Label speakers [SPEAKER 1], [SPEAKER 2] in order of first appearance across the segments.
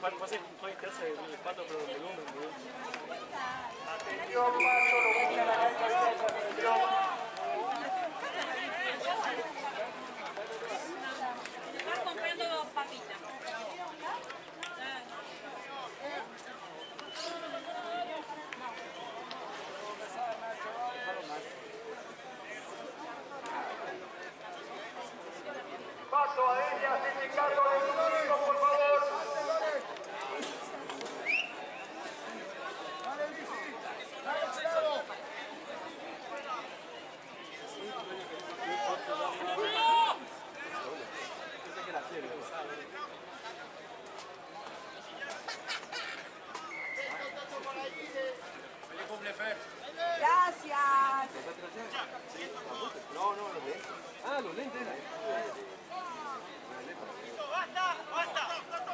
[SPEAKER 1] Pasa que Juan te hace el pato pero de volumen, boludo.
[SPEAKER 2] Atención, paso, lo que viene a la cancha, atención.
[SPEAKER 3] Estás comprando papitas.
[SPEAKER 2] Paso a ella, se cargo de sus hijos, por favor.
[SPEAKER 4] Gracias.
[SPEAKER 5] No, los lentes. Ah, los lentes.
[SPEAKER 2] ¡Basta! ¡Basta!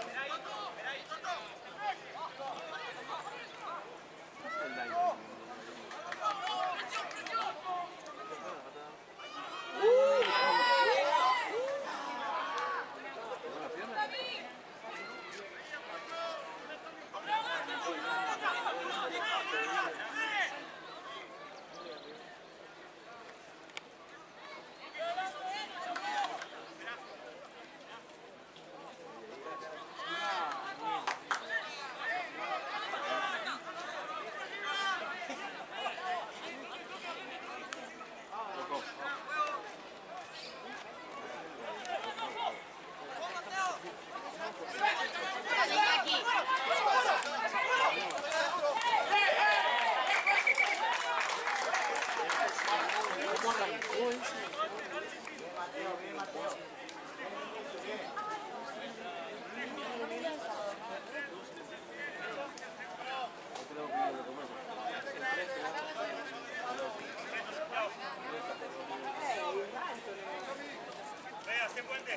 [SPEAKER 2] Vea, ¿qué puente?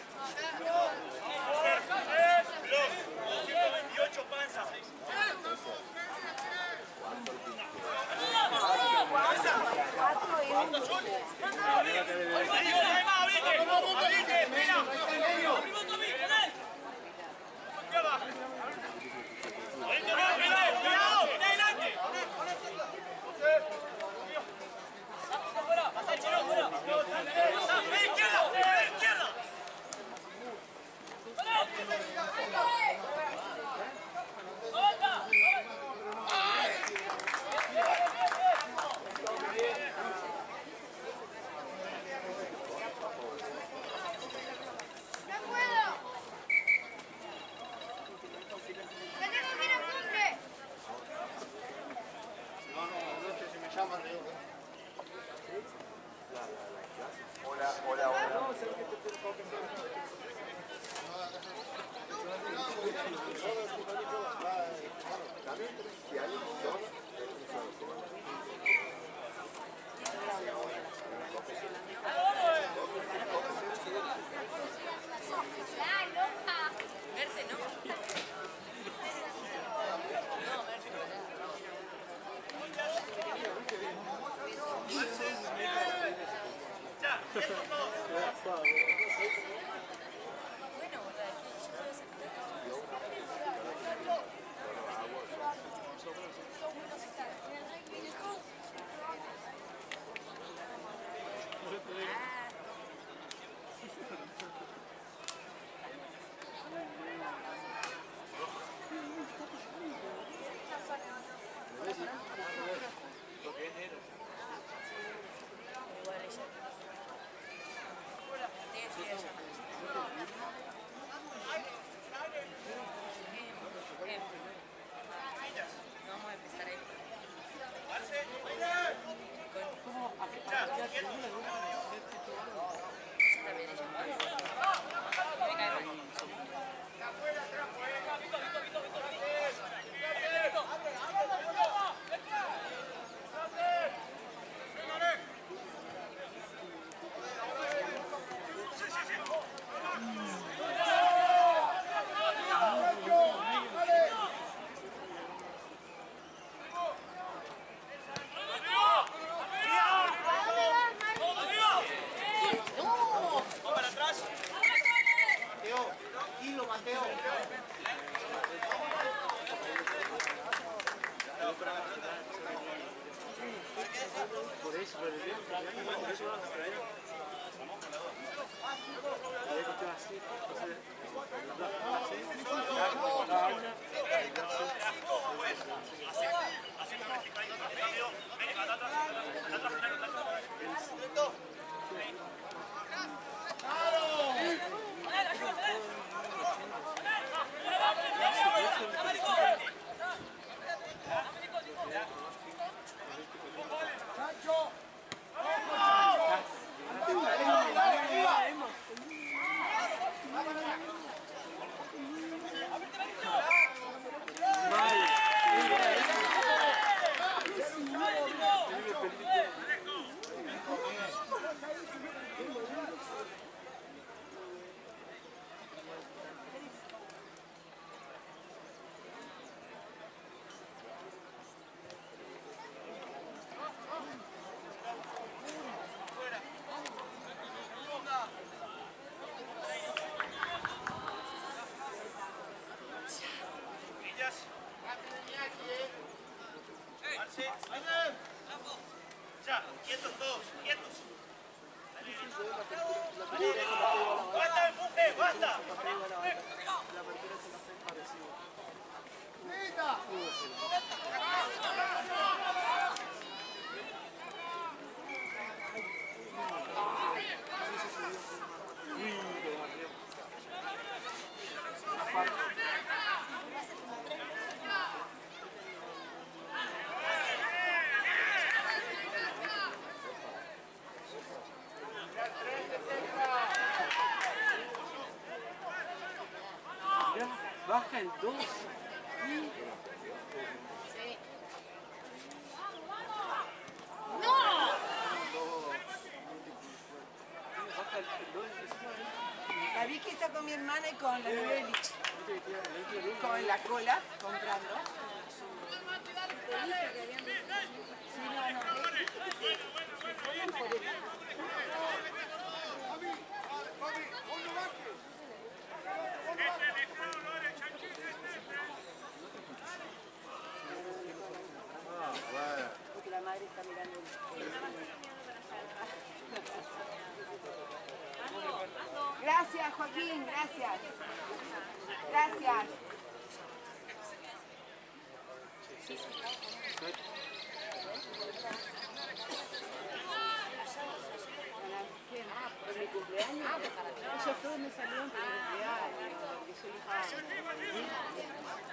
[SPEAKER 2] 228 panzas.
[SPEAKER 5] Hola, hola, hola.
[SPEAKER 3] Merce no. No, Merce
[SPEAKER 2] Ya, eso es todo.
[SPEAKER 3] bueno, ¿verdad? Yo puedo aceptar. Igual ella. Sí, ella. Vamos a empezar ahí.
[SPEAKER 2] Ya,
[SPEAKER 1] súper bien. Por eso vamos para allá. Y ahí cuestión así. Entonces,
[SPEAKER 2] Ya, quietos todos, quietos. ¡Basta, empuje! ¡Basta!
[SPEAKER 1] Baja el 2. Baja el 2.
[SPEAKER 4] La Vicky está con mi hermana y con la Novelich. Con la cola, comprando. Sí, porque la madre está mirando. Gracias, Joaquín, gracias. Gracias. Por mi cumpleaños. Ellos todos me salieron por mi cumpleaños. Porque soy hija.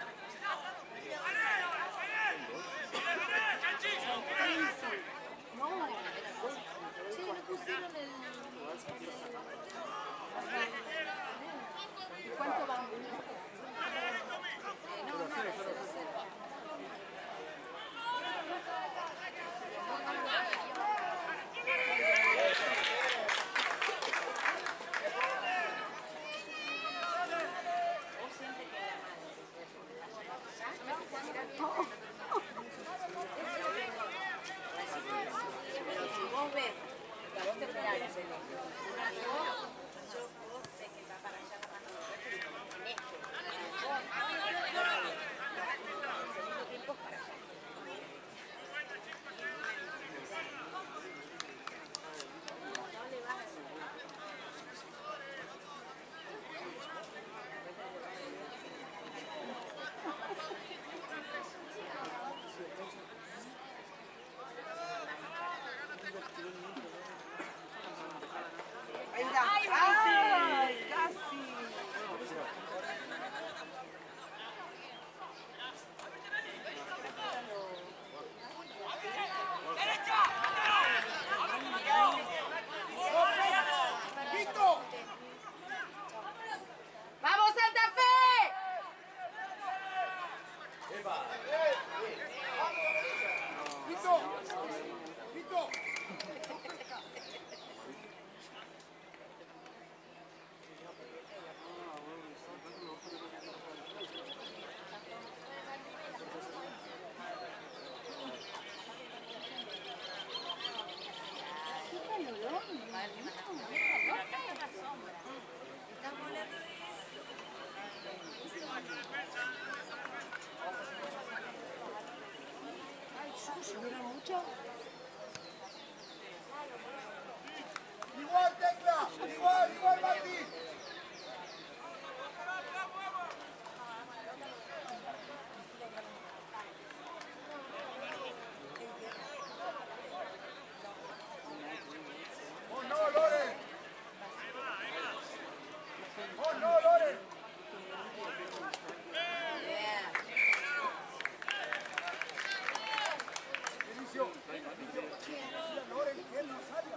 [SPEAKER 4] No, sí, me pusieron el... ¿Cuánto van? Vos ves, vos te esperás, ahí está. ¡Ay, casi! ¡Vamos, Santa Fe! ¿Subieron mucho?
[SPEAKER 2] Igual, Mati. ¡Oh, no, Lore! ¡Oh, no, Lore! Inicio. Lore, que no salga.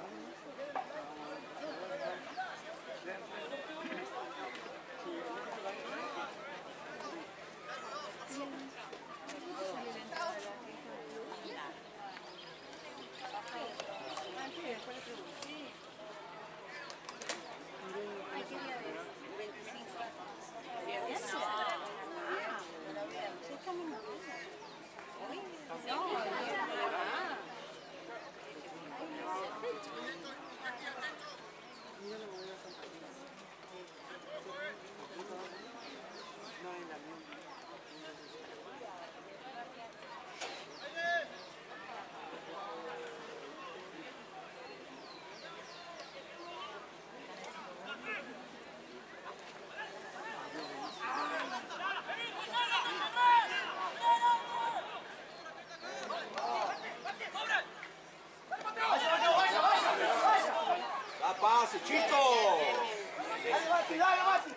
[SPEAKER 5] ¡Da pase, chico!
[SPEAKER 2] ¡Dale, Mati, dale, Mati!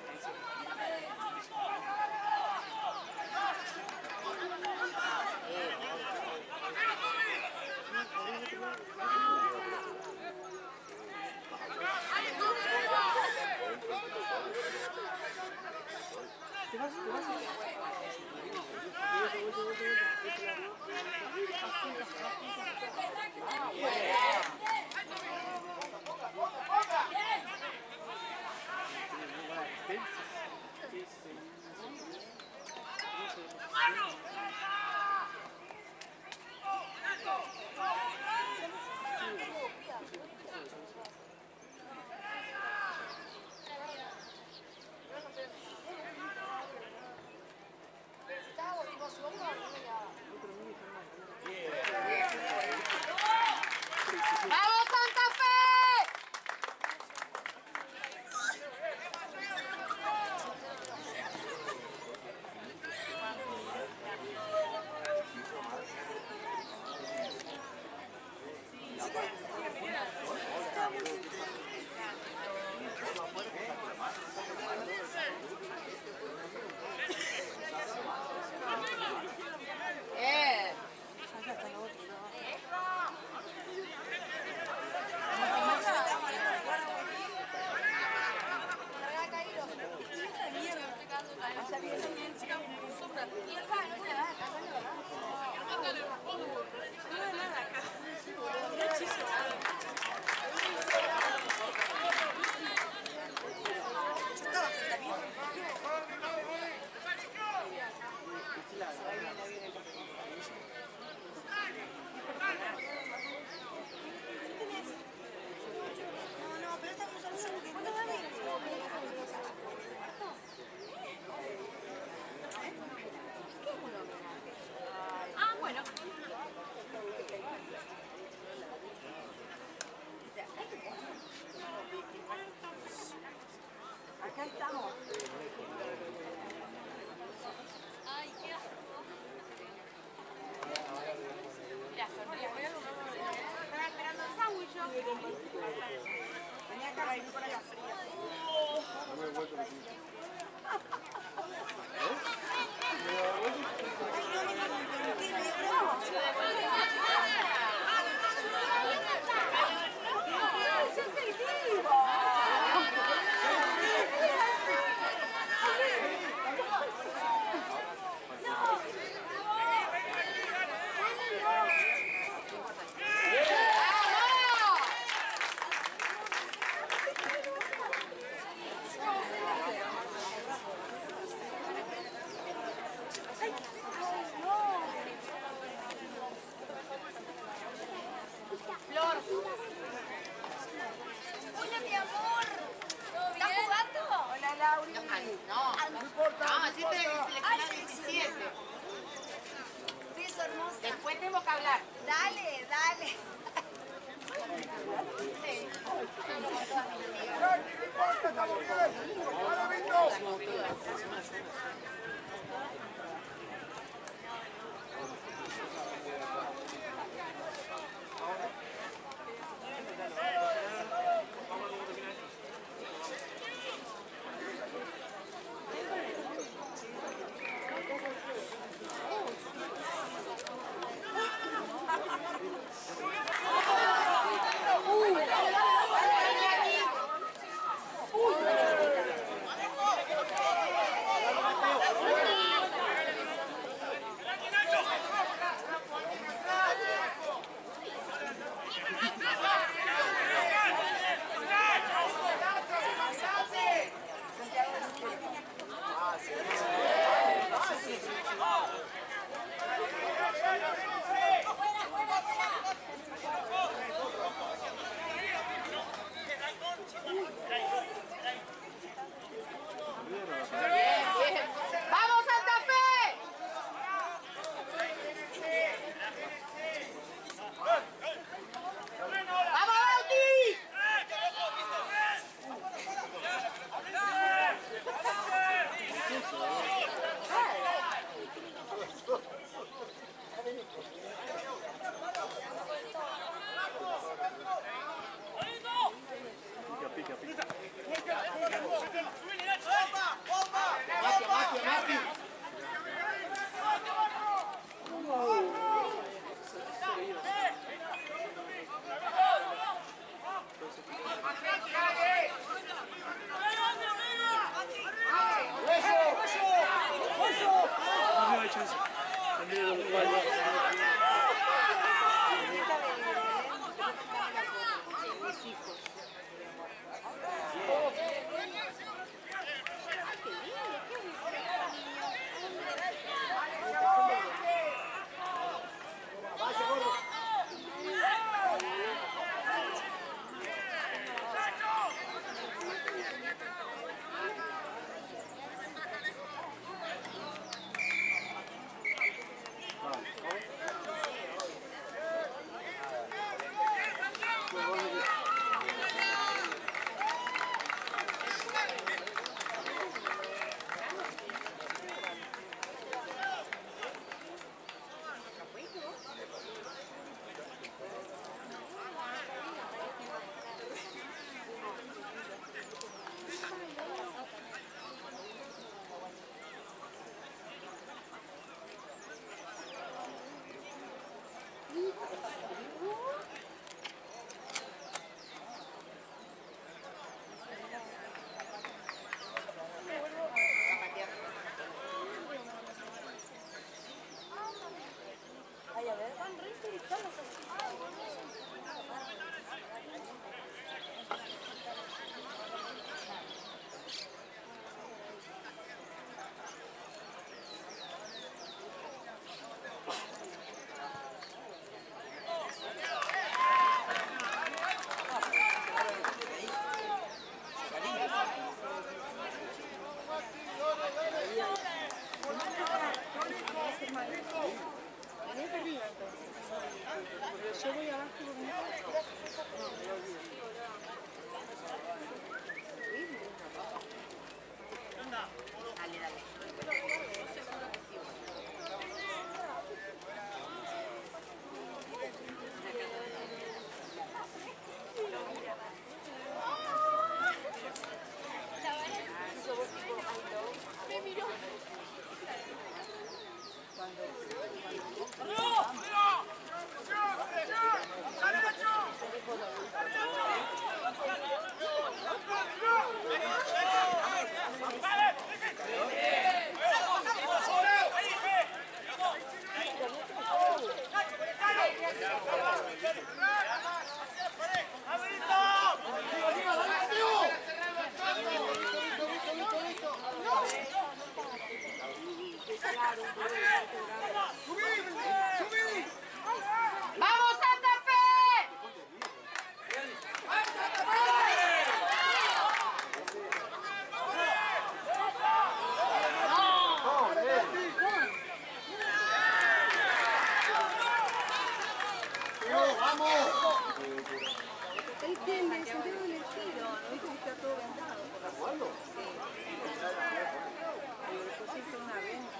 [SPEAKER 6] ¡Vamos, Santa Fe!
[SPEAKER 4] Acá estamos.
[SPEAKER 3] Ay, qué asco. Mira, sonría.
[SPEAKER 6] Estaba esperando el sándwich yo.
[SPEAKER 4] Venía acá, vení por allá.
[SPEAKER 3] Hola, mi amor. ¿Todo bien? ¿Estás jugando?
[SPEAKER 4] Hola, Lauri.
[SPEAKER 6] No, así te seleccionas 17.
[SPEAKER 3] Beso hermosa.
[SPEAKER 6] Después tengo que hablar.
[SPEAKER 3] Dale, dale.
[SPEAKER 6] Sí. Hablo con todas mis amigas.
[SPEAKER 4] El tiene Santiago del Estero, ¿no viste que está todo vendado?
[SPEAKER 5] ¿Cuándo?
[SPEAKER 4] Sí. Después hizo una venta.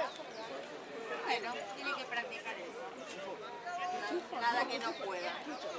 [SPEAKER 6] Bueno, tiene que practicar eso. Nada que no pueda.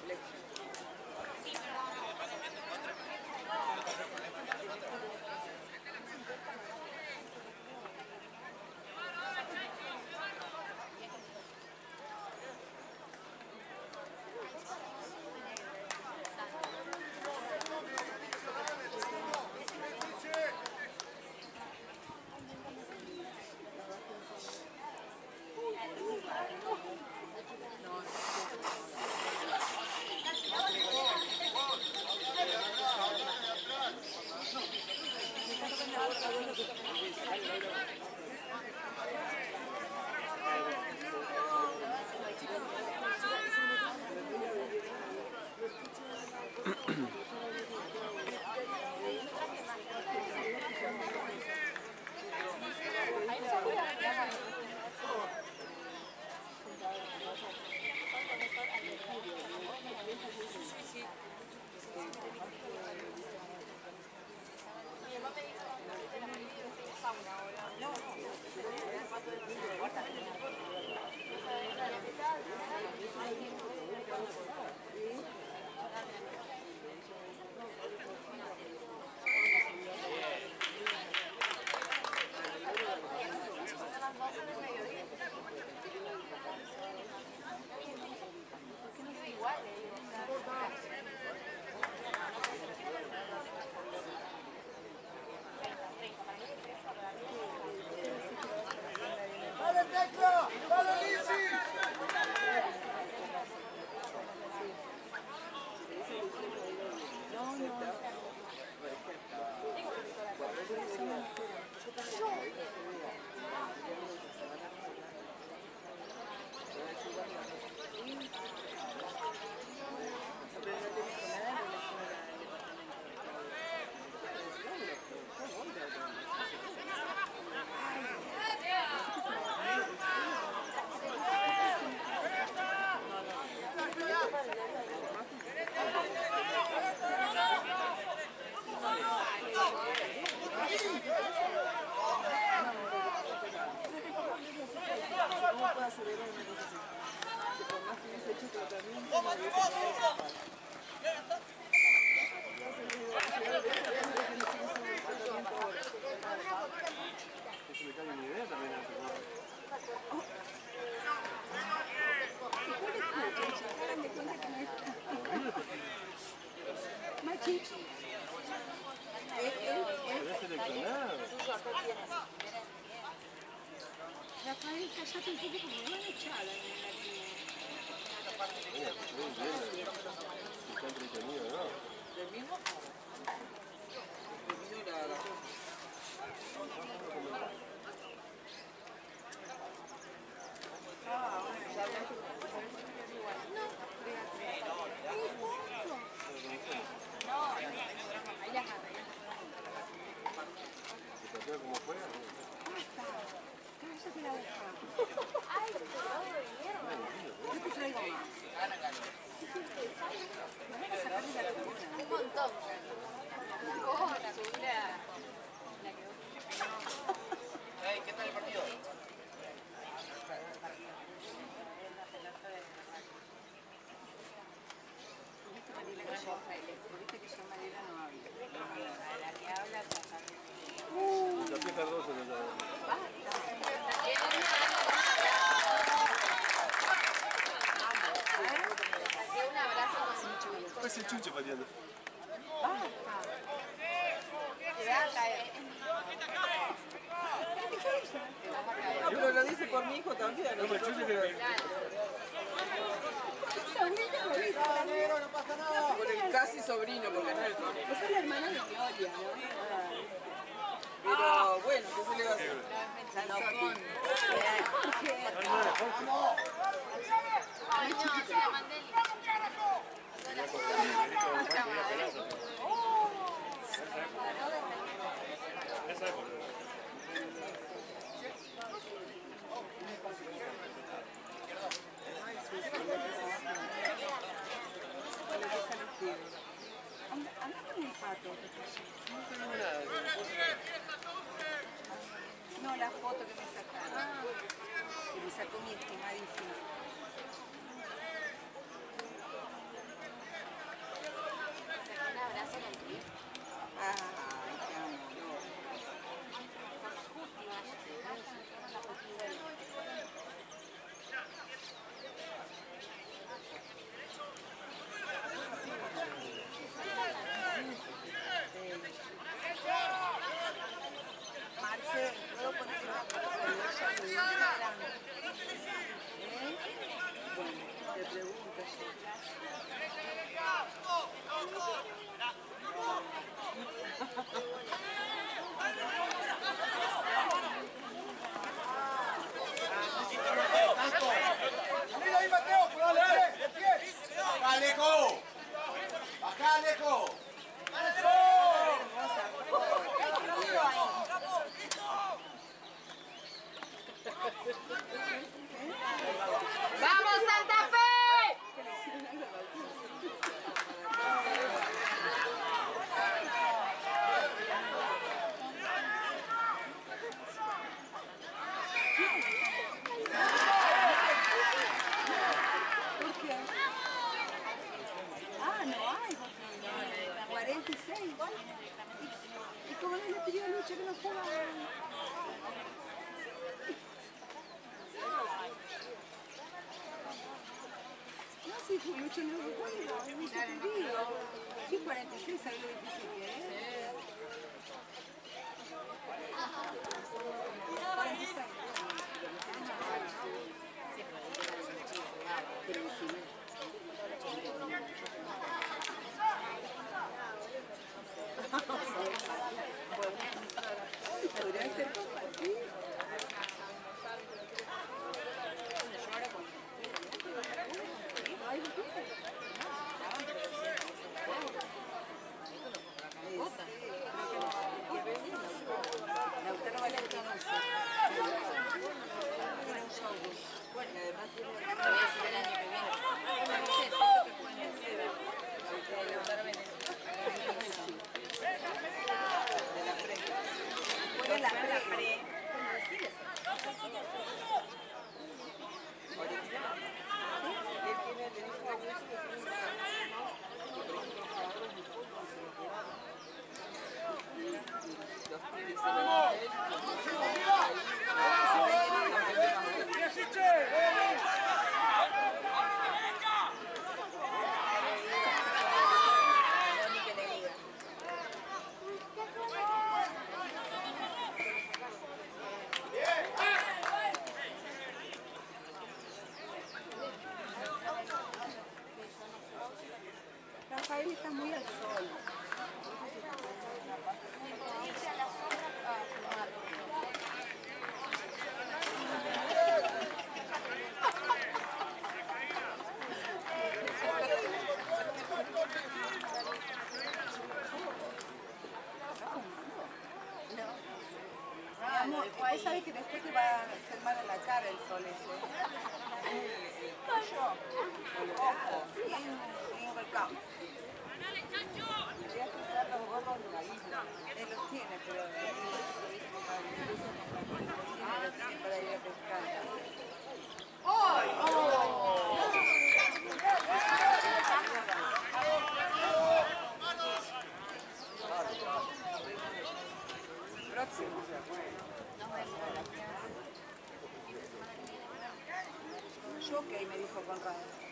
[SPEAKER 5] ¡Dale, Tecla! ¡Dale, Lizzy!
[SPEAKER 4] Rafael, callate un poco porque me van a echar la nena aquí.
[SPEAKER 5] Está entretenido, ¿no?
[SPEAKER 4] ¿Del mismo?
[SPEAKER 5] ¿Cómo fue?
[SPEAKER 4] Cállate la boca.
[SPEAKER 3] Ay, pero
[SPEAKER 4] Yo te traigo más. Me van a sacar de la locura.
[SPEAKER 3] un montón. Oh, la figura.
[SPEAKER 5] ¿Qué tal el partido?
[SPEAKER 4] Viste que yo Mariela no hablo. La que habla pasa.
[SPEAKER 5] La pieza 12 de la...
[SPEAKER 3] Saqué un abrazo con su chulo.
[SPEAKER 5] Parece el chuche pateando.
[SPEAKER 3] Te va a caer.
[SPEAKER 4] No, pero lo dice por mi hijo también.
[SPEAKER 5] No, pero el chuche que...
[SPEAKER 4] Sobrino, no pasa nada. Por el casi sobrino, porque no es el sobrino. Es la hermana de Gloria, ¿no? Pero bueno, ¿qué se le va a hacer?
[SPEAKER 3] Ay, no, se la mandé.
[SPEAKER 4] Anda con el pato. No, la foto que me sacaron. Que me sacó mi estimadísima.
[SPEAKER 5] Alejo! ¡Acá, Alejo!
[SPEAKER 6] ¡Vamos, Santa Fe!
[SPEAKER 4] Ah, no hay, porque 46. ¿Y cómo no le pidió a Lucha que no juega? No, si Lucha no juega, es muy suspendido. Sí, 46, ¿sabes lo difícil que es? 46. Podría ser compartido. Lautaro vale el conoce. Tiene un show. Bueno, además tiene... Lo voy a decir el año que viene. No sé, siento que pueden hacer. Lautaro viene. De la pre. Bueno, la pre. Él tiene el derecho a hueso que tiene que los pibes se ven a él. Rafael está muy al sol. Amor, vos sabés que después te va a hacer mal en la cara el sol ese. Bien volcado. Voy a cruzar los gorros de la isla. Él los tiene, pero para ir a pescar. Próximo. Jockey me dijo Conrado.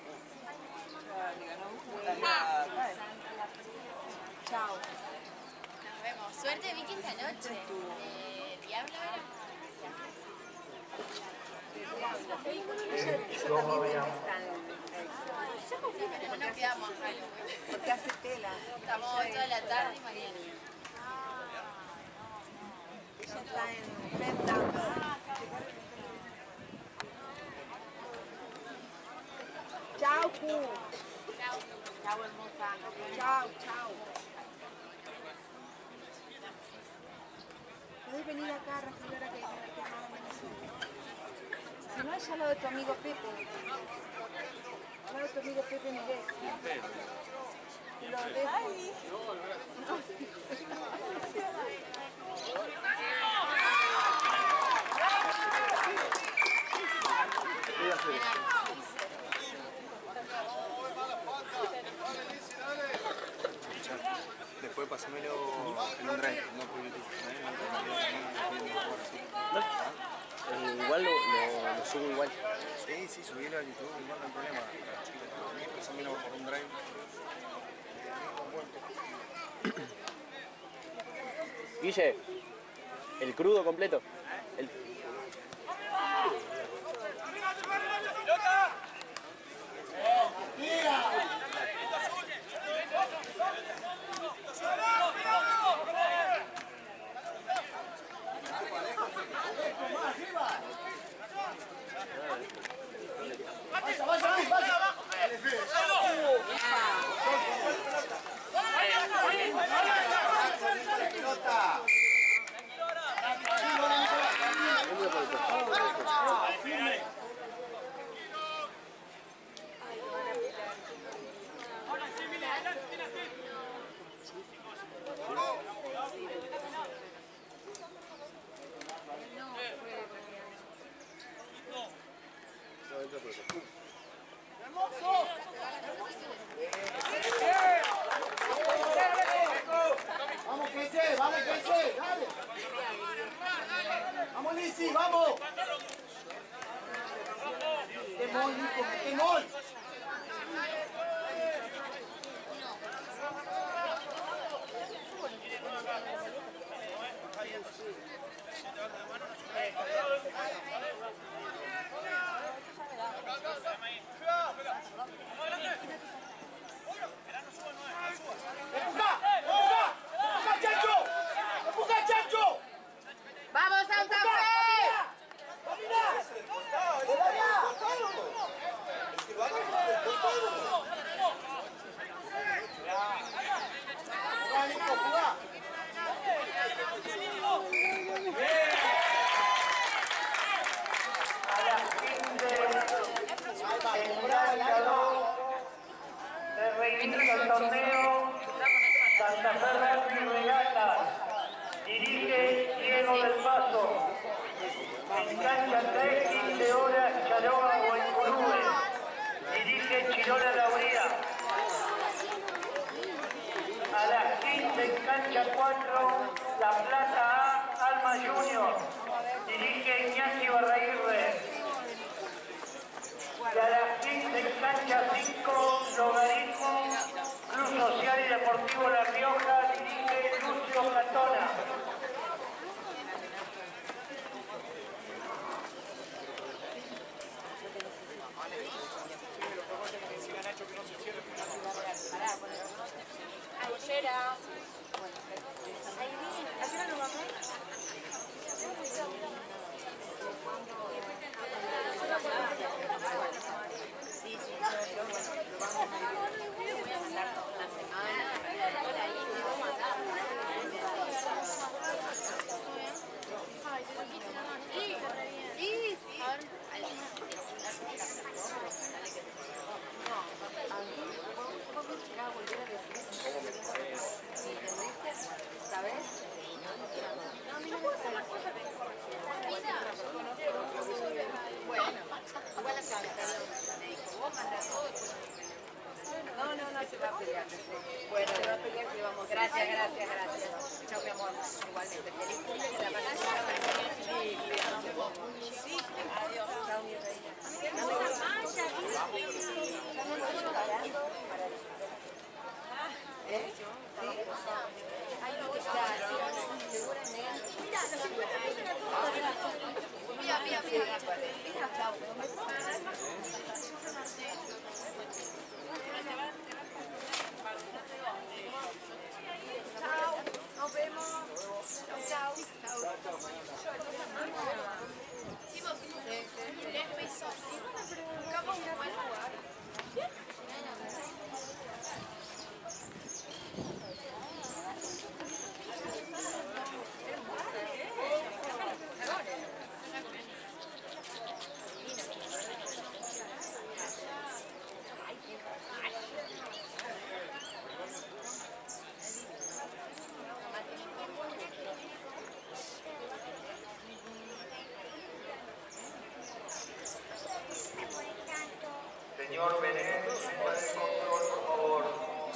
[SPEAKER 4] Chao.
[SPEAKER 3] Nos vemos. Suerte, Vicky, esta noche. Diablo era.
[SPEAKER 4] Eso también está
[SPEAKER 3] Pero no nos quedamos a Halloween.
[SPEAKER 4] porque hace tela.
[SPEAKER 3] Estamos hoy toda la tarde y mañana.
[SPEAKER 4] Ella está en Penta. Chao, Q.
[SPEAKER 6] Chao, hermosa.
[SPEAKER 4] Chao, chao. Podés venir acá a recibir ahora que más o menos. Si no, es al lado de tu amigo Pepe. Al lado de tu amigo Pepe Miguel. Y lo dejo.
[SPEAKER 5] Después pásamelo en un drive, no por YouTube.
[SPEAKER 7] Igual lo subo igual.
[SPEAKER 5] Sí, subilo a YouTube, igual no hay problema. Pásamelo por un drive.
[SPEAKER 7] Guille, el crudo completo.
[SPEAKER 5] ¡Vaya!
[SPEAKER 2] del torneo Santa Fe Rugby Regatas. Dirige Diego del Paso. En cancha 3, 15 horas, Charoa o Encorúe. Dirige Chirola Lauría. A las 15 en cancha 4, La Plata A, Alma Junior. Dirige Iñaki Barraguirre. Y a las 15 en cancha 5, Logaritmo, Club Social y Deportivo La Rioja. Dirige Lucio Platona.
[SPEAKER 6] Bueno, gracias. Chao, mi amor. Igualmente. Feliz cumple, que la pases. Sí. Adiós. Chao, mi reina.
[SPEAKER 4] Nos vemos. Chao.
[SPEAKER 3] Chicos, 3 pesos. Buscamos un buen lugar.
[SPEAKER 2] Señor Benet, suba del control, por favor.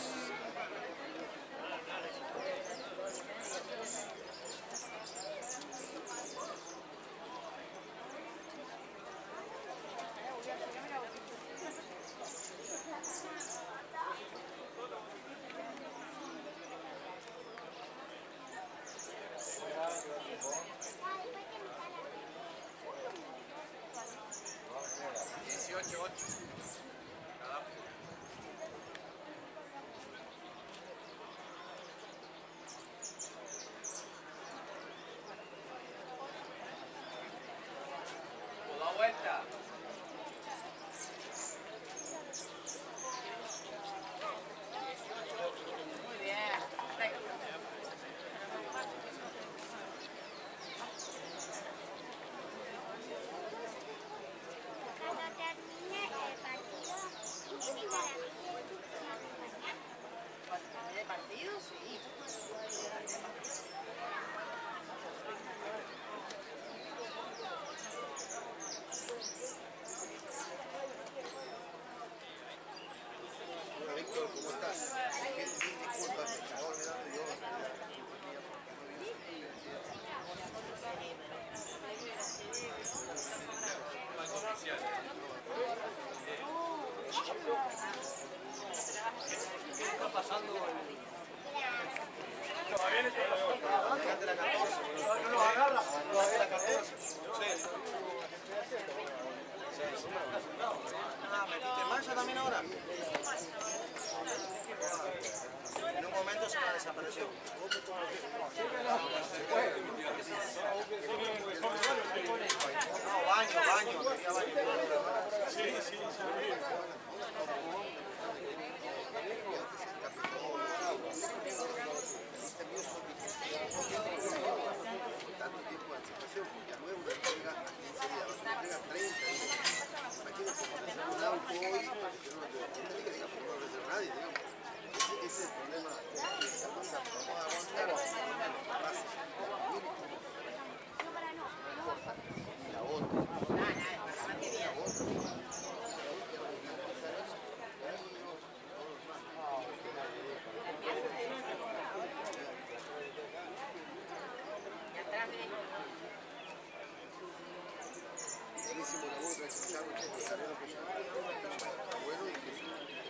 [SPEAKER 5] ¿Metiste mancha también ahora? En un momento se me desapareció. No, baño, quería baño. Sí.
[SPEAKER 8] Tanto tiempo de anticipación, porque luego una entrega a 15 días, una entrega 30 días. Imagínate, un auto hoy, que no lo tengo, digamos, no lo vende nadie, digamos. Buenísimo la boca, ese charro, che, que sabemos que está bueno y que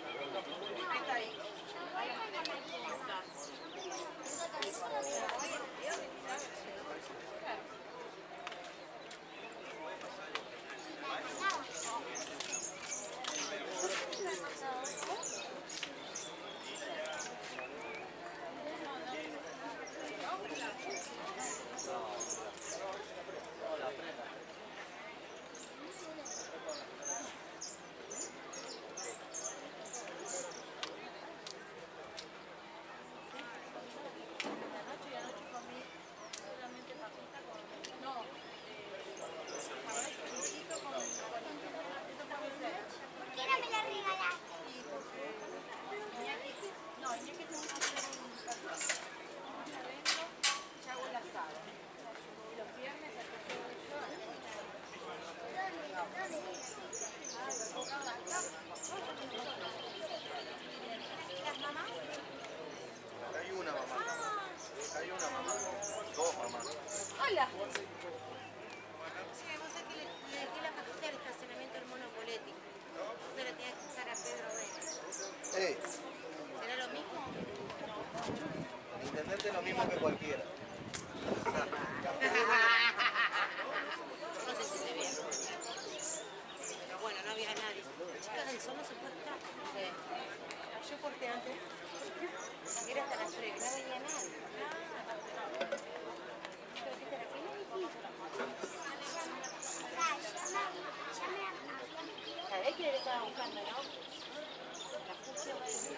[SPEAKER 4] Hola.
[SPEAKER 6] Sí, vos sabés que le dejé la cajita del estacionamiento del monopolético. Entonces le tenía que usar a Pedro Vélez. ¿Será lo mismo?
[SPEAKER 8] intendente es lo mismo que cualquiera.
[SPEAKER 6] No sé si se ve. Pero bueno, no había nadie. Chicas, del sol no se puede estar. Yo corté antes. Era hasta las 3. No venía nadie. ¿Sabés que le estaba buscando, no? La justicia va a decir.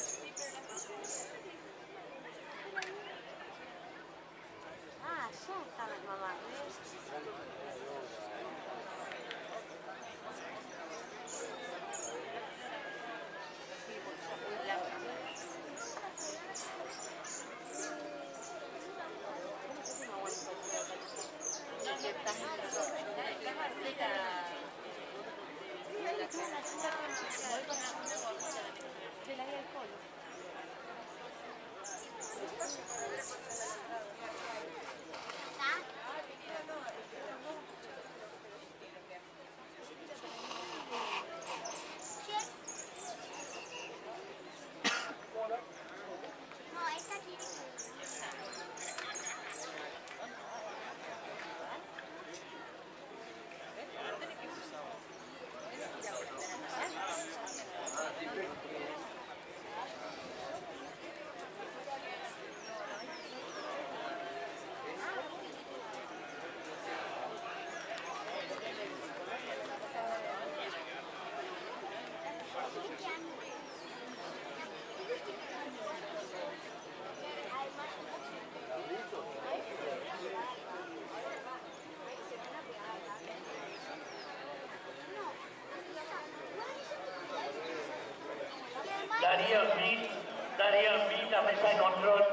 [SPEAKER 6] Ah, ya estaba mamá, ¿ves? Sí, porque ya fue blanca. ¿Cómo se llama bueno no, que estás en la marquita. De la guía del polo.
[SPEAKER 2] Darío Vita, mesa de control.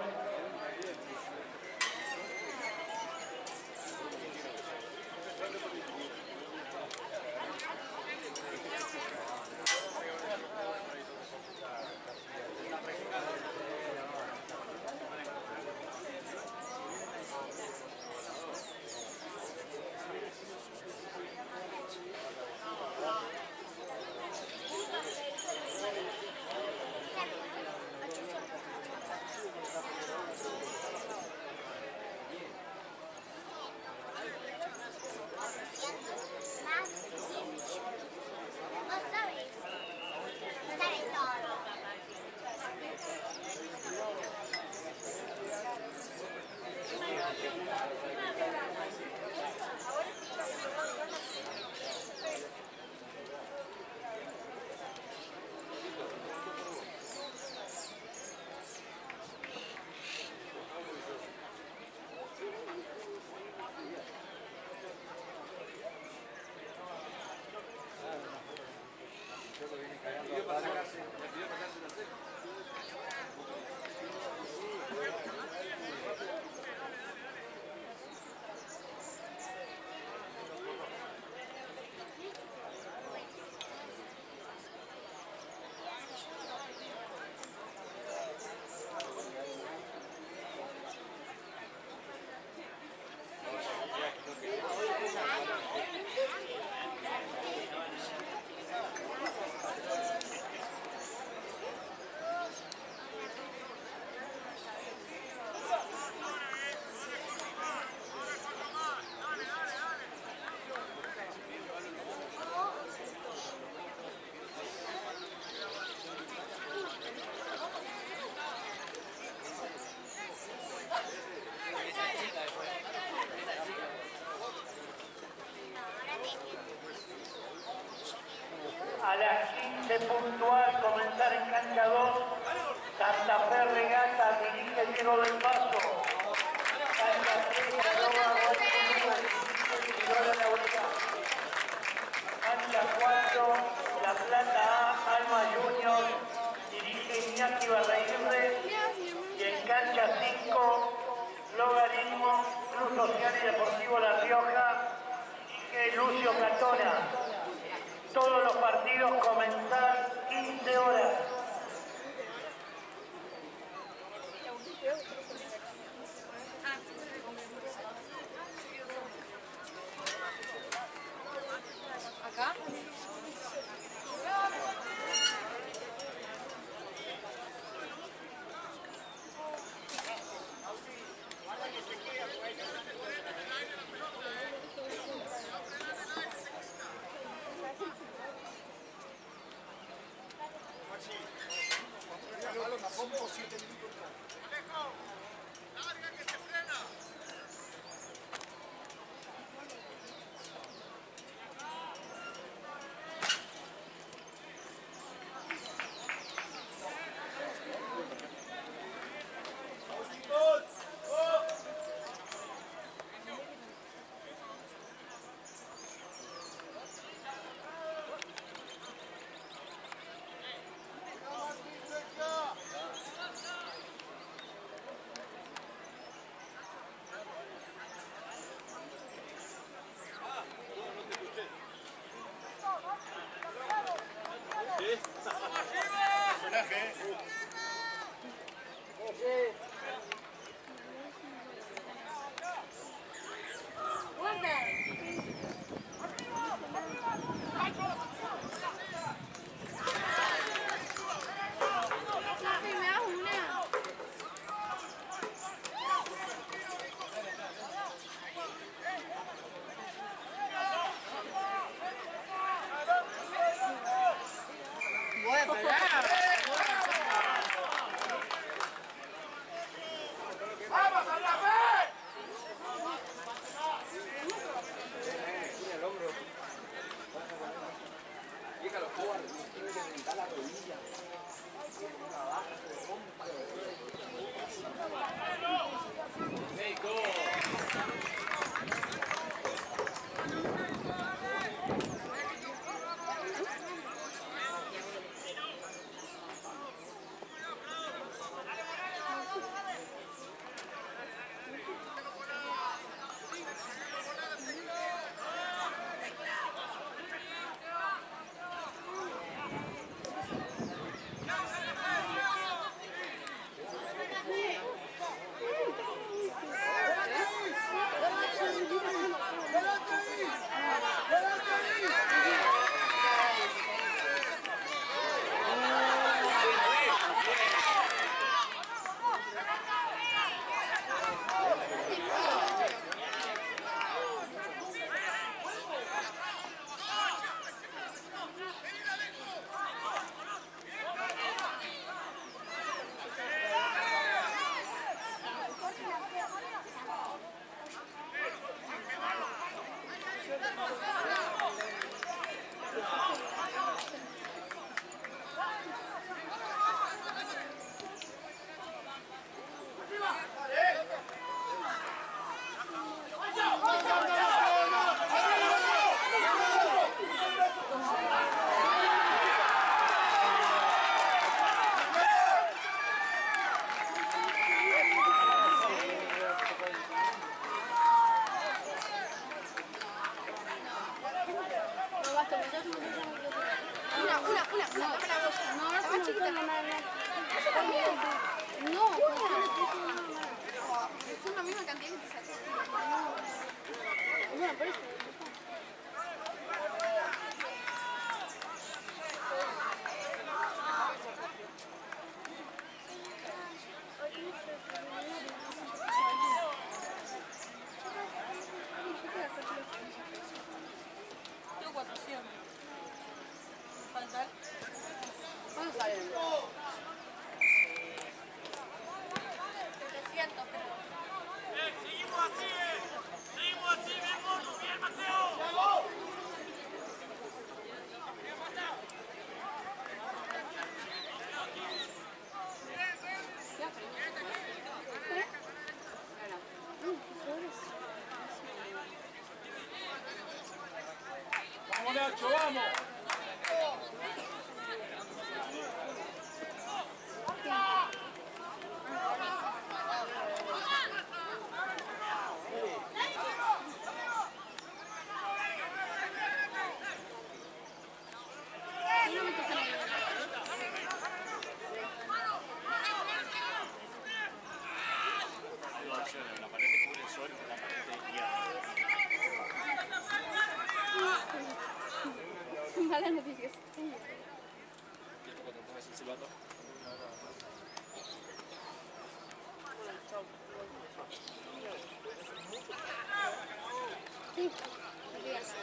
[SPEAKER 2] 15 puntual, comenzar en cancha 2. Santa Fe Regata, dirige Diego del Paso. Cancha 3, Caroba, Guaycurú, Figueroa La Unidad. Cancha 4, La Plata A, Alma Junior, dirige Iñaki Barraguirre. Y en cancha 5, Logaritmo, Club Social y Deportivo La Rioja, dirige Lucio Catona. Todos los partidos comenzarán 15 horas.
[SPEAKER 6] ¿Acá?
[SPEAKER 5] muchachos, vamos.
[SPEAKER 7] Hay dos opciones, la pared te cubre el sol o la pared te hierve.
[SPEAKER 4] Malas noticias.
[SPEAKER 7] ¿Quieres cuando pongas el silbato?
[SPEAKER 4] Sí, lo voy a hacer.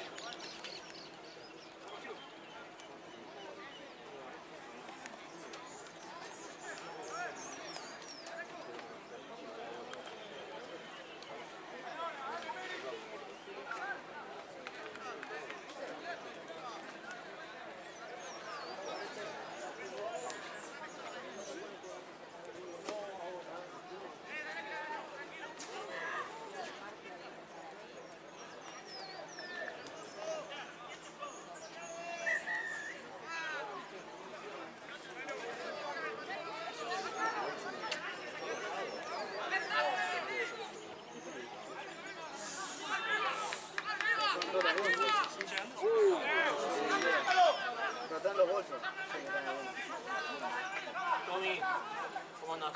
[SPEAKER 8] Tratan los bolsos.
[SPEAKER 7] Tommy, ¿cómo andás?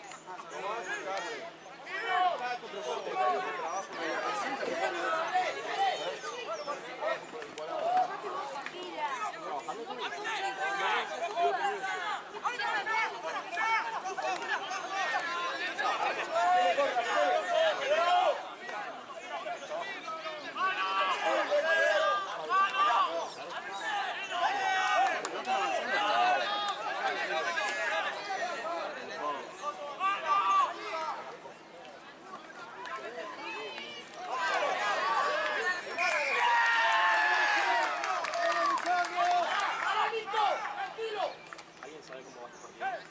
[SPEAKER 7] ¿Alguien sabe cómo va este partido?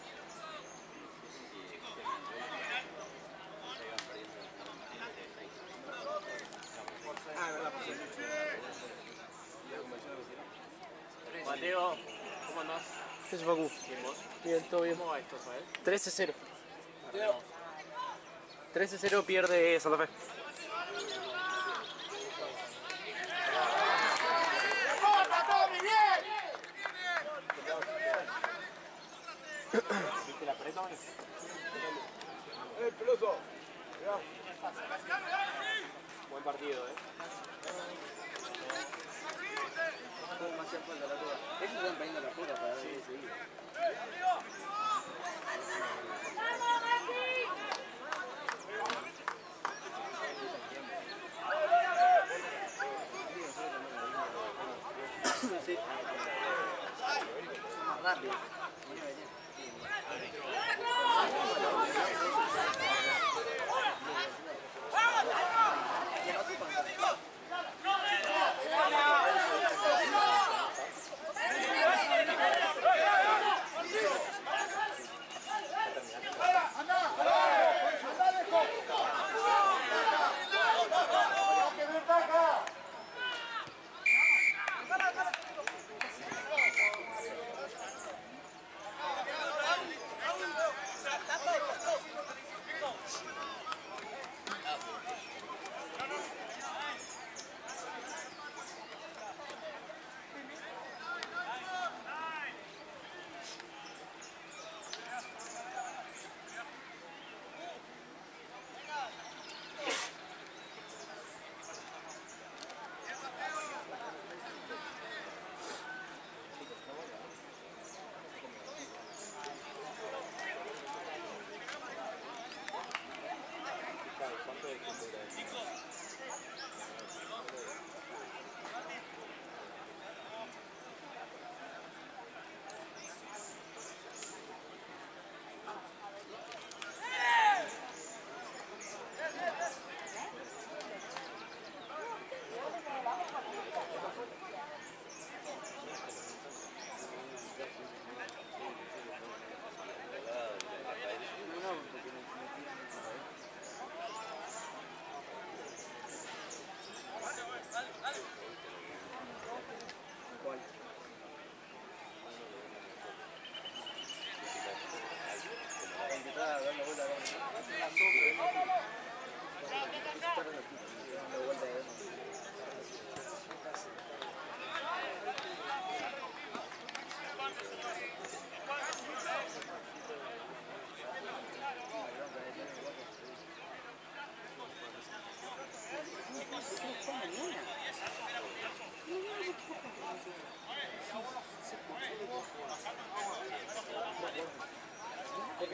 [SPEAKER 8] Ah, es verdad, pues.
[SPEAKER 7] Mateo, ¿cómo andás?
[SPEAKER 9] ¿Qué es Facu?
[SPEAKER 7] Bien, ¿vos?
[SPEAKER 9] Bien, todo bien.
[SPEAKER 7] ¿Cómo va esto, sabes?
[SPEAKER 9] 13-0. 13-0 pierde Santa Fe.
[SPEAKER 7] ¿Viste la pared, Tommy?
[SPEAKER 8] Peloso.
[SPEAKER 7] Buen partido,
[SPEAKER 8] ¿Cómo me hacía falta la toda? Ellos están poniendo la puta para ver seguir. Sí. Son más rápidos.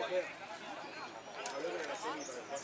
[SPEAKER 5] Habló con la serie para después.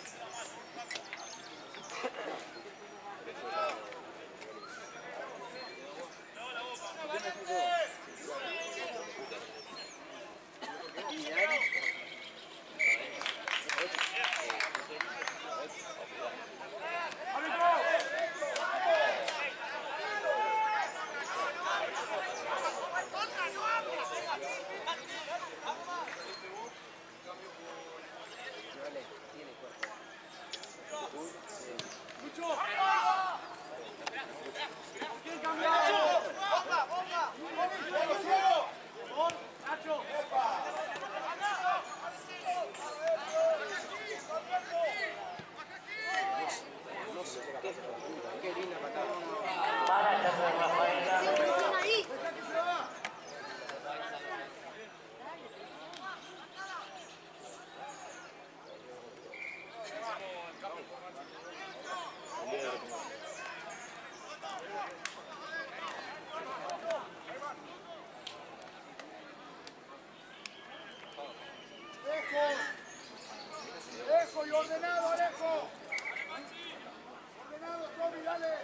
[SPEAKER 8] Alejo y ordenado, Alejo. Ordenado, Tommy, dale.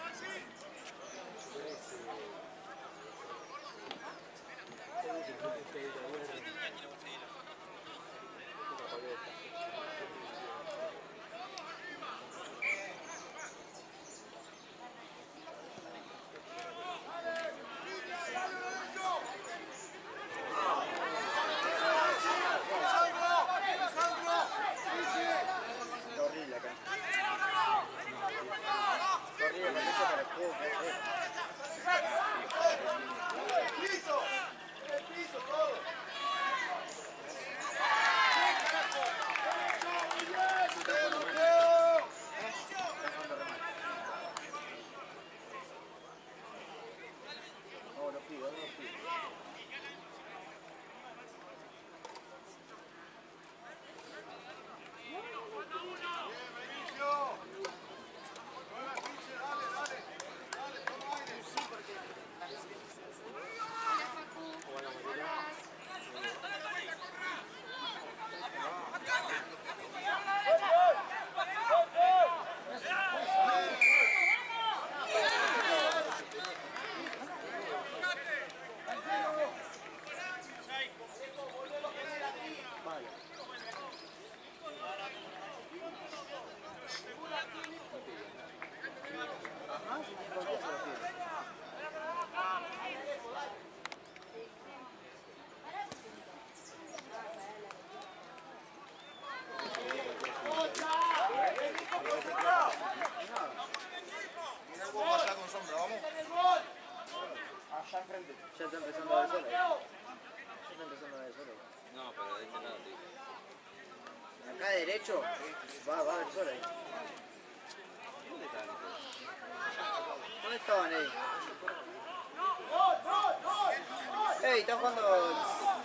[SPEAKER 9] Ya está empezando a ver solo. Ya está empezando a ver solo.
[SPEAKER 7] No, pero de este lado, tío.
[SPEAKER 9] Acá derecho va a ver solo ahí.
[SPEAKER 7] ¿Dónde están?
[SPEAKER 9] ¿Dónde estaban ahí? ¡Ey! Está jugando.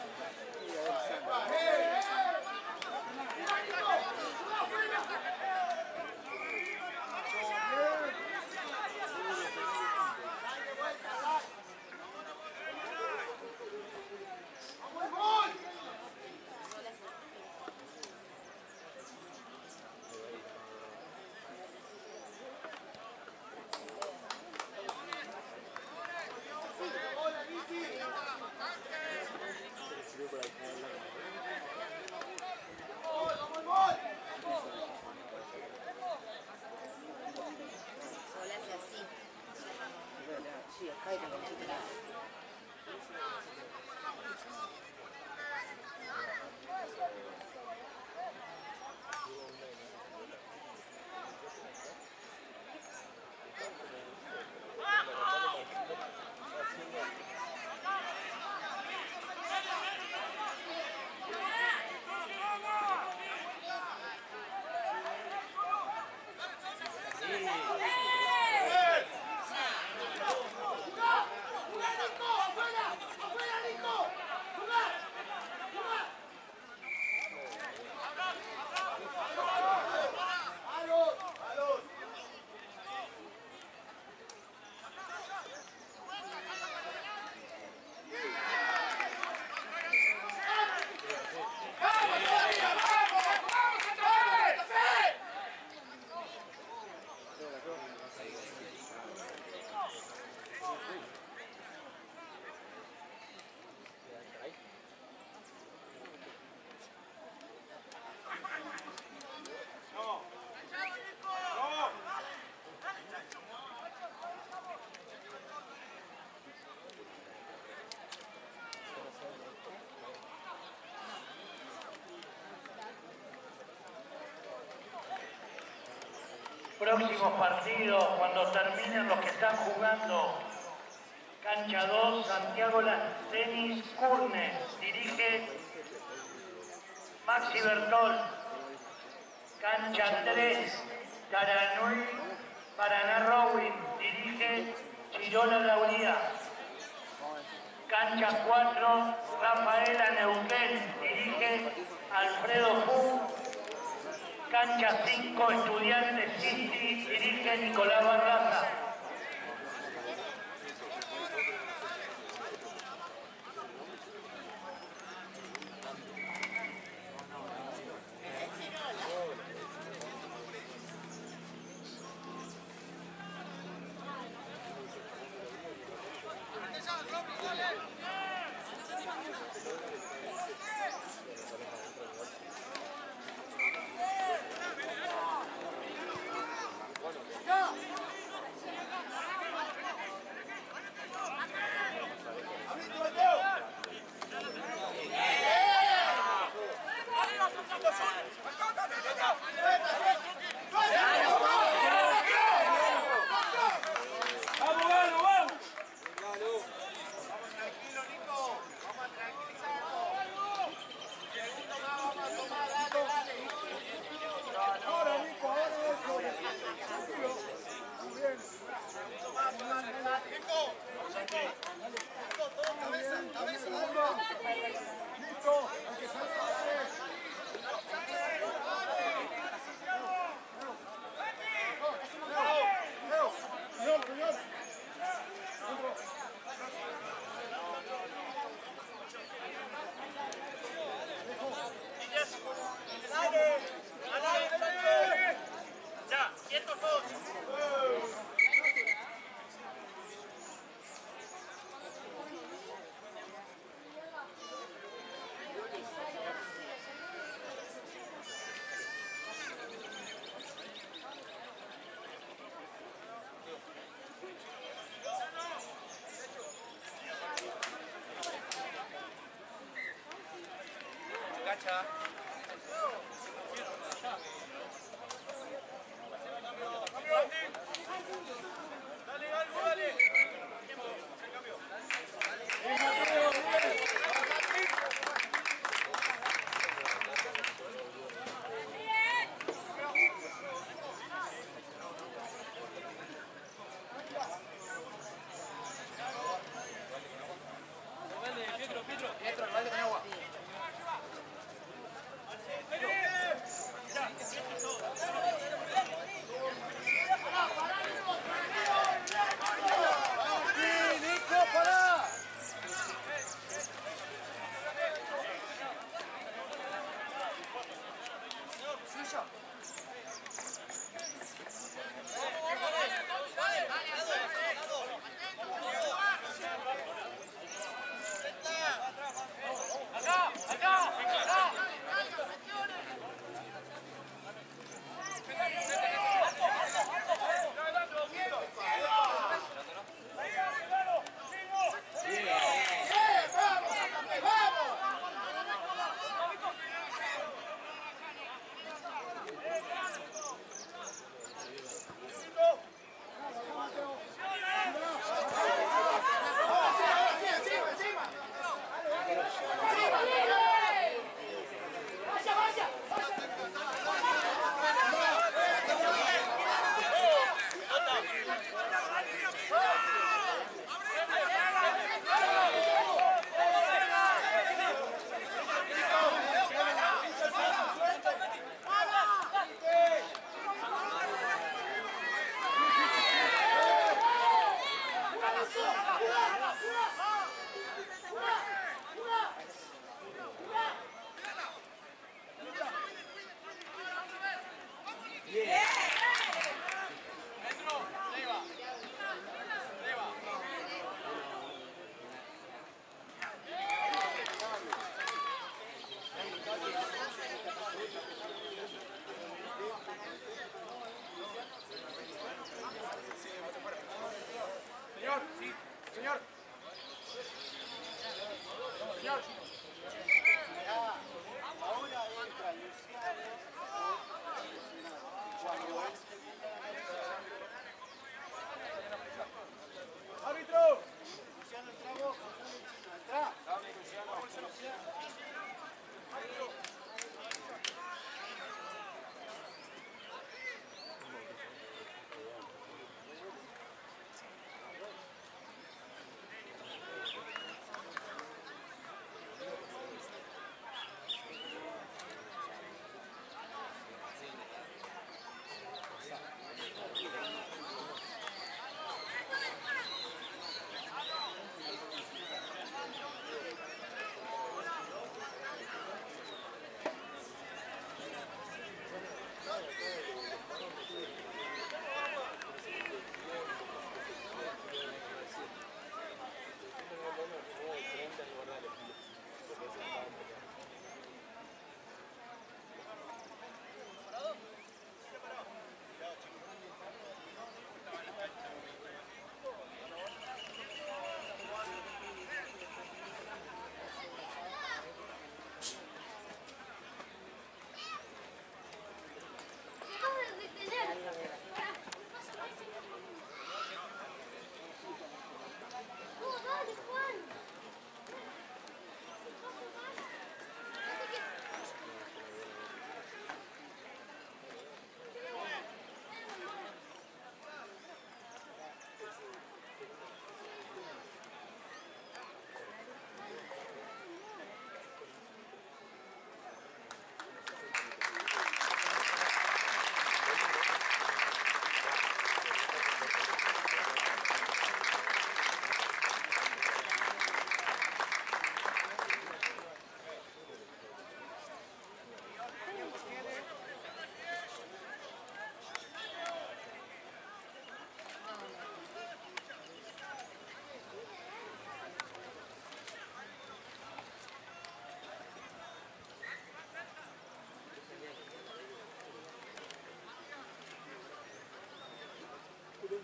[SPEAKER 3] Solo hace así.
[SPEAKER 9] Sí, acá hay que
[SPEAKER 2] próximos partidos, cuando terminen los que están jugando. Cancha 2, Santiago Las Tenis Curne, dirige Maxi Bertol. Cancha 3, Taranui, Paraná Rowing, dirige Chirola Lauría. Cancha 4, Rafaela Neuquén, dirige Alfredo Fu. Cancha 5, Estudiantes City, dirige Nicolás Barraza.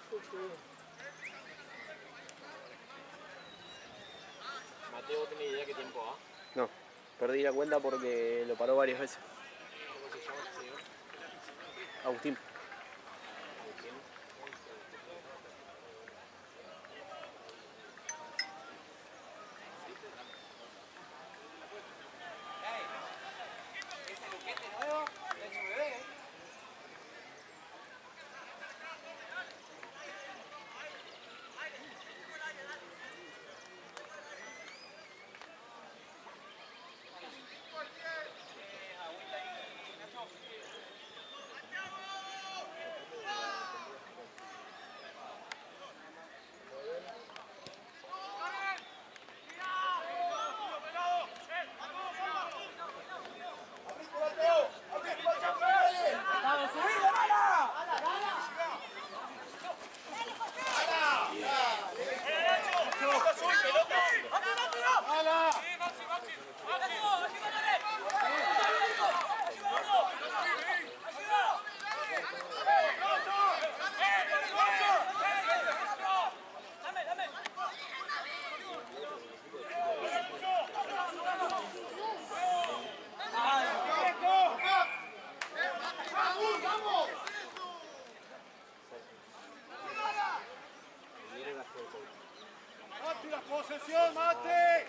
[SPEAKER 7] Mateo, ¿vos tenés idea qué tiempo va?
[SPEAKER 5] No, perdí la cuenta porque lo paró varias veces.
[SPEAKER 7] ¿Cómo se llama este señor?
[SPEAKER 5] Agustín.
[SPEAKER 2] ¡Posesión, mate!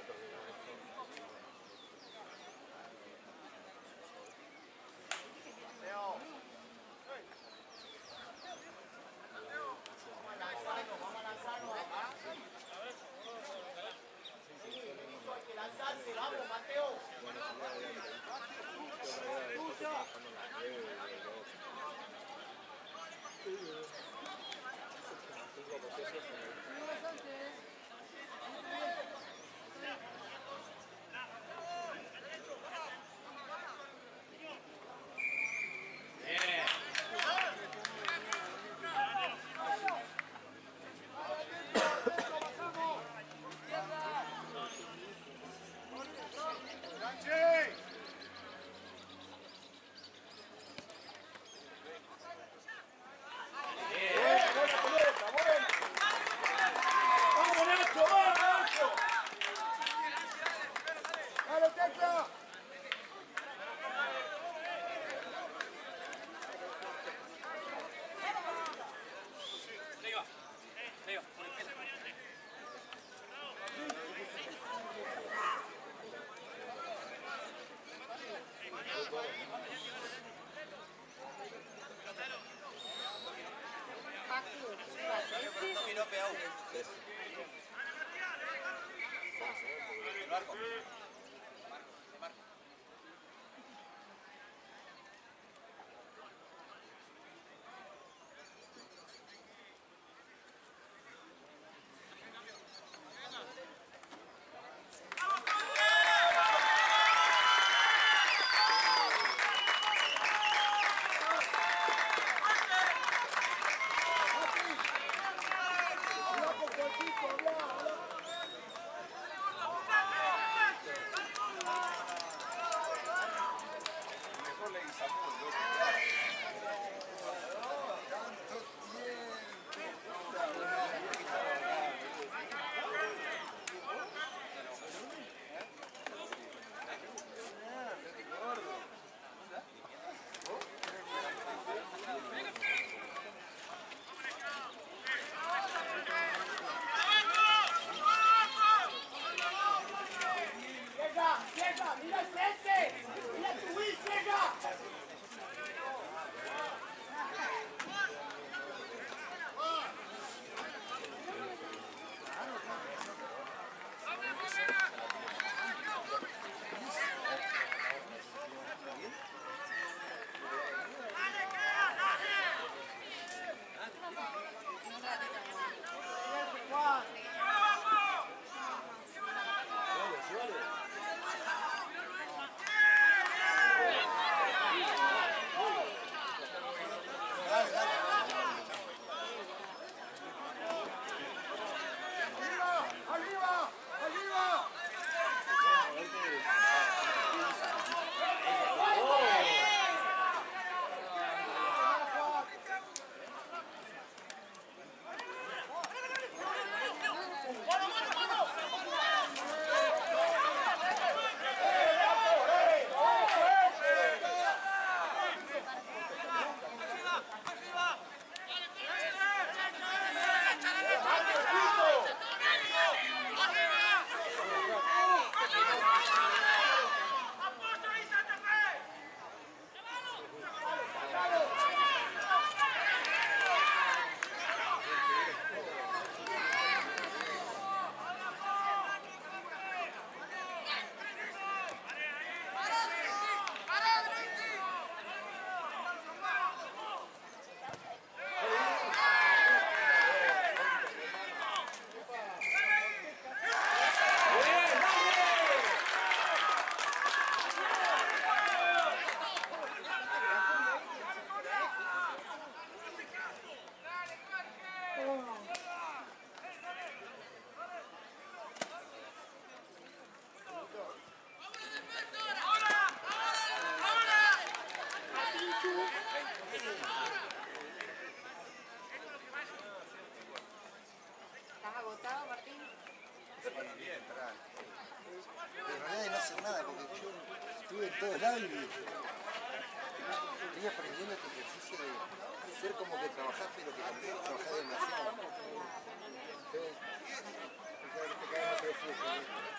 [SPEAKER 8] ir aprendiendo este ejercicio de hacer como que trabajás, pero que tampoco trabajás demasiado. ¿Sí? Porque te cae más el flujo, ¿no?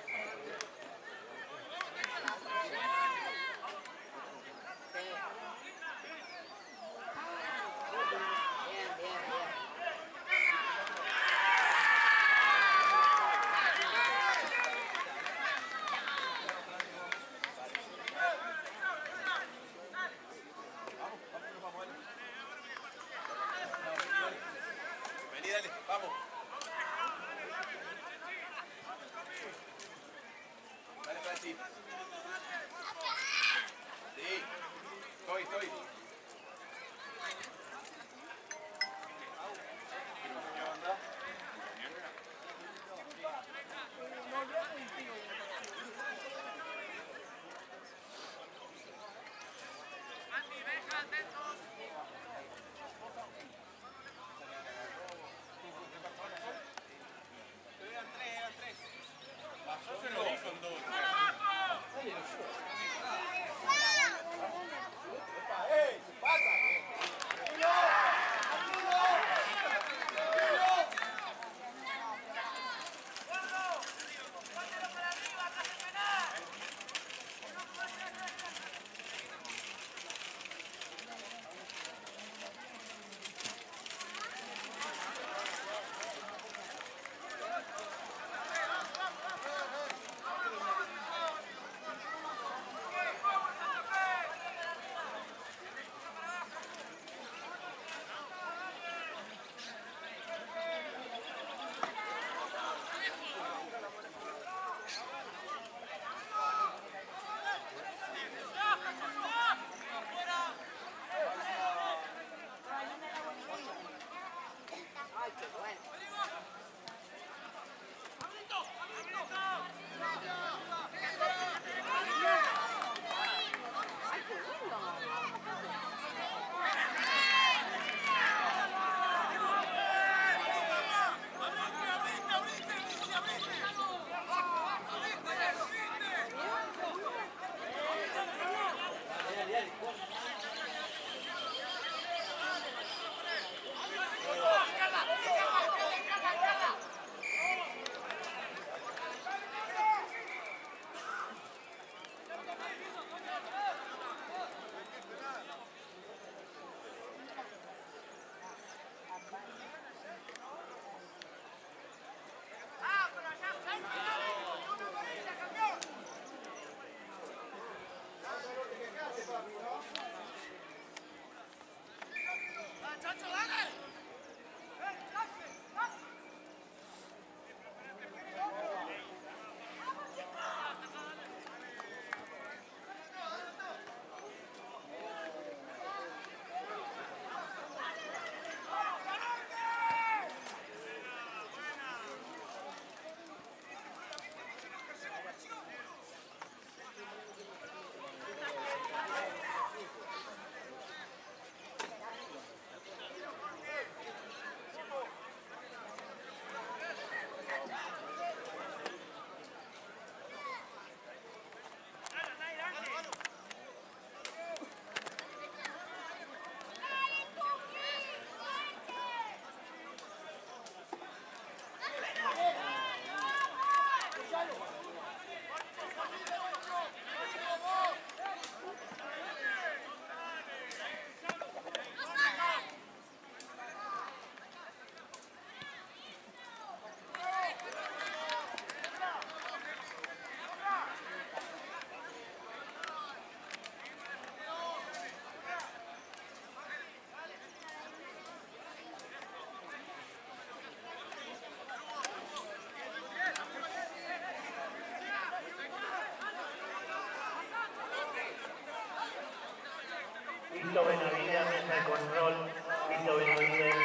[SPEAKER 2] Tito Benavides, mesa de control. Tito Benavides.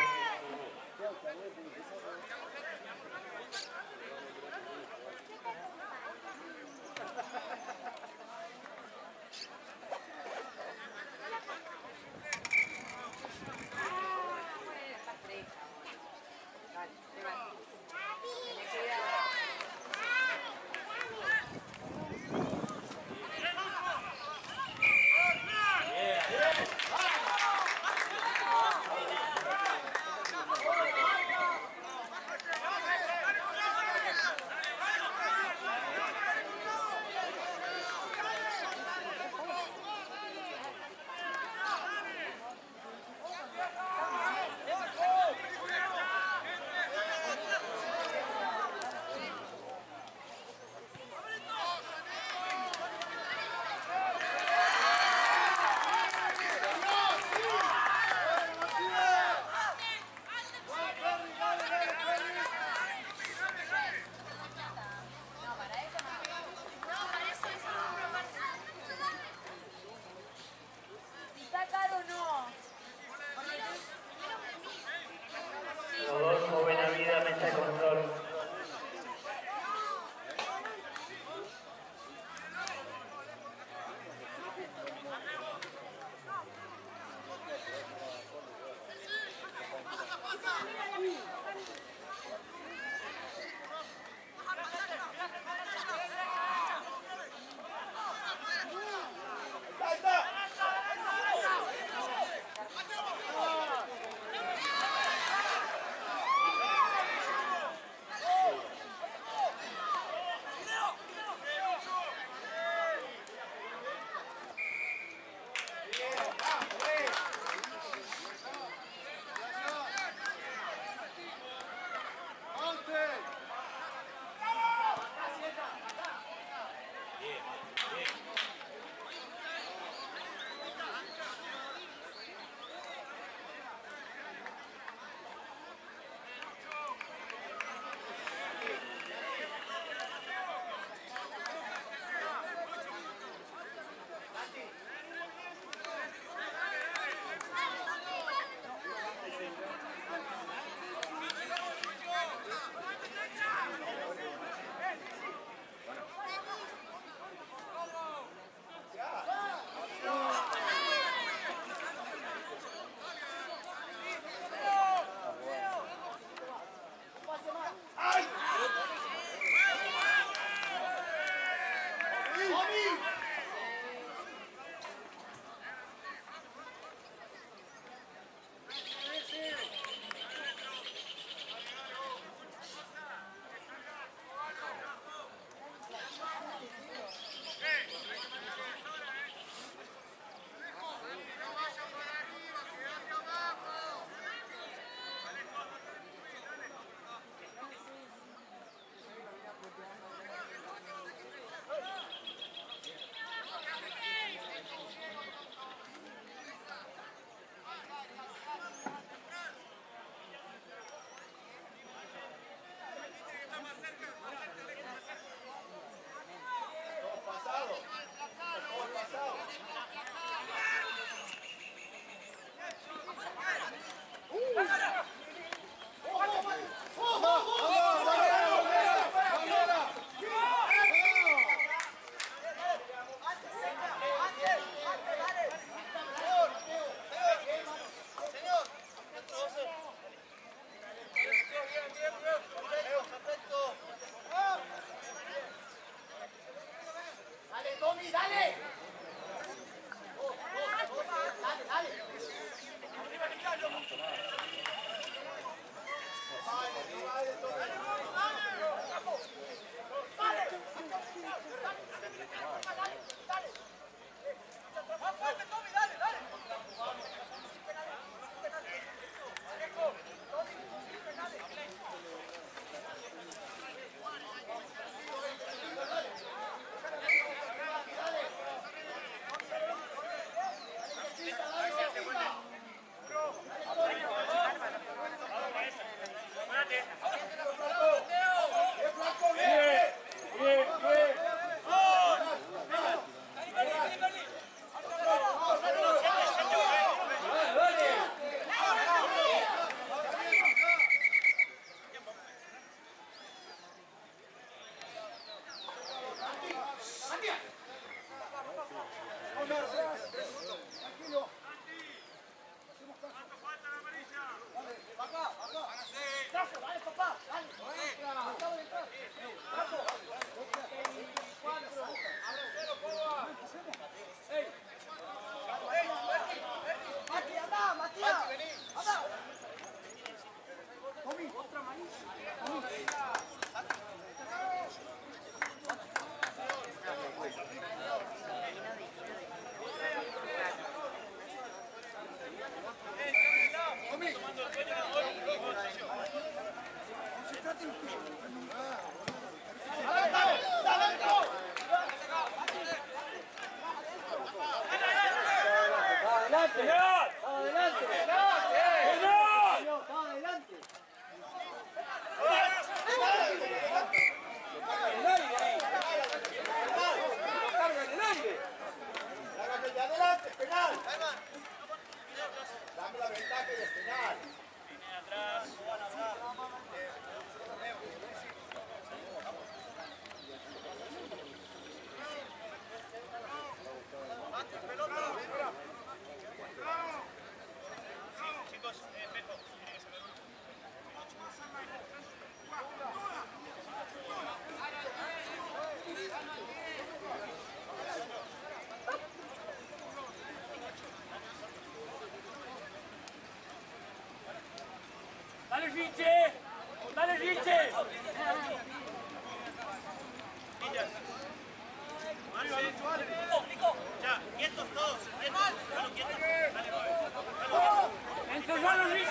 [SPEAKER 6] Yeah.
[SPEAKER 9] ¡Adelante! ¡Adelante! ¡Adelante!
[SPEAKER 8] ¡Adelante, penal! Dame la ventaja y es penal.
[SPEAKER 9] ¡Dale, Finche! ¡Dale, Finche!
[SPEAKER 7] Ya, quietos todos. Quietos. Quietos.
[SPEAKER 9] ¡Entonces,